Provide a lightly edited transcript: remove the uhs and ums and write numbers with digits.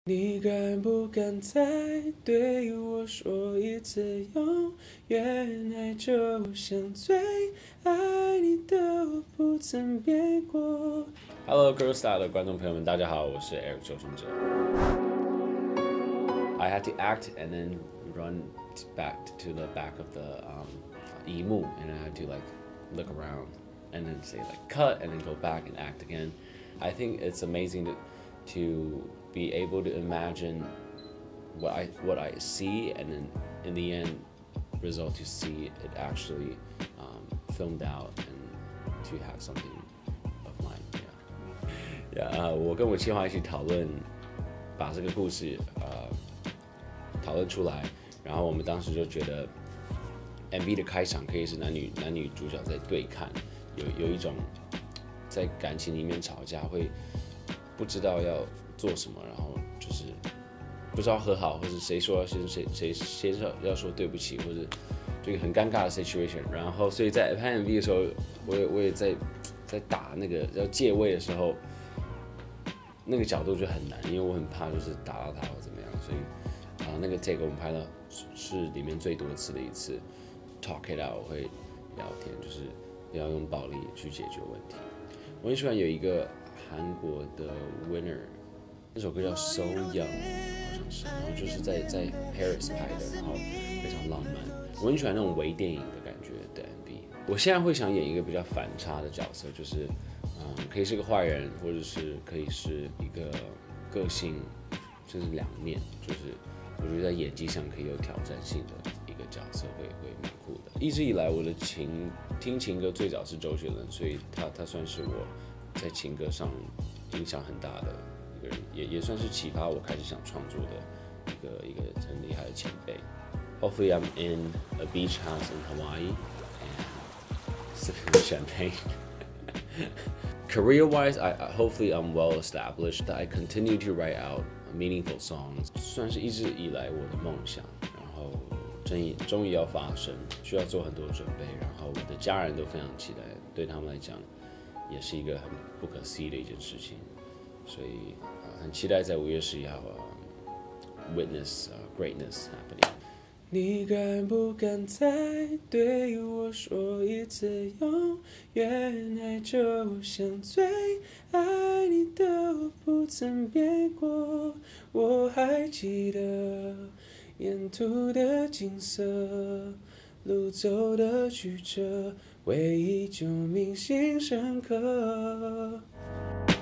你敢不敢再对我说一次永远爱就像最爱你的我不曾变过。Hello GirlStyle 的观众朋友们，大家好，我是 Eric Chou。I had to act and then run back to the back of the 荧幕 and I had to like look around and then say like cut and then go back and act again. I think it's amazing to be able to imagine what I see and then in the end result to see it actually filmed out and to have something of mine. Yeah, 我跟我企划一起讨论，把这个故事讨论出来，然后我们当时就觉得 MV 的开场可以是男女主角在对看，有一种在感情里面吵架会不知道要做什么，然后就是不知道和好，或者谁先要说对不起，或者这个很尴尬的 situation。然后所以在拍 MV 的时候，我也在打那个要借位的时候，那个角度就很难，因为我很怕就是打到他或怎么样，所以那个 take 我们拍了是里面最多次的一次 talk it out， 我会聊天，就是不要用暴力去解决问题。我很喜欢有一个韩国的 Winner， 那首歌叫 So Young， 好像是，然后就是在 Paris 拍的，然后非常浪漫。我很喜欢那种微电影的感觉的 MV。我现在会想演一个比较反差的角色，就是可以是个坏人，或者是可以是一个个性，甚至两面，就是我觉得在演技上可以有挑战性的一个角色会蛮酷的。一直以来我的听情歌最早是周杰伦，所以他算是我在情歌上影响很大的一个人，也算是启发我开始想创作的一个很厉害的前辈。Hopefully I'm in a beach house in Hawaii and sipping champagne. Career-wise, hopefully I'm well established. That I continue to write out meaningful songs. 算是一直以来我的梦想，然后终于要发生，需要做很多准备。然后我的家人都非常期待，对他们来讲也是一个很不可思议的一件事情。所以很期待在5月11号witness greatness happening. 你敢不敢再对我说一次永远爱就像最爱你的我不曾变过。我还记得沿途的景色，路走的曲折，回忆就铭心深刻。